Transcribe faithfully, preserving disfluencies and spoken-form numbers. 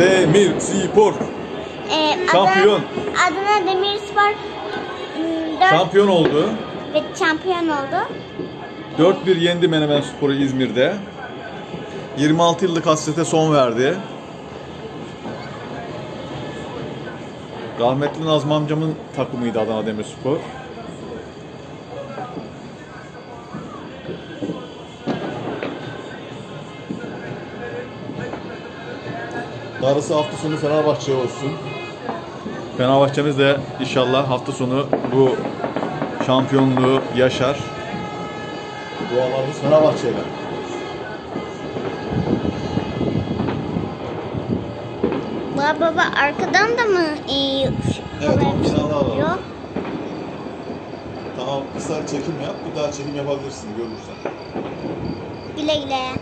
Demirspor. Ee, Şampiyon. Adana, Adana Demirspor dört Şampiyon oldu. ve şampiyon oldu. dört bir yendi Menemenspor'u İzmir'de. yirmi altı yıllık hasrete son verdi. Rahmetli Nazım amcamın takımıydı Adana Demirspor. Darısı hafta sonu Fenerbahçe olsun. Fenerbahçemiz de inşallah hafta sonu bu şampiyonluğu yaşar. Dualarımız Fenerbahçe'yle. Baba baba arkadan da mı? Ee, Evet, bir tane daha var. Yok. Tamam, kısa çekim yap, bir daha çekim yapabilirsin görürsen. Güle güle.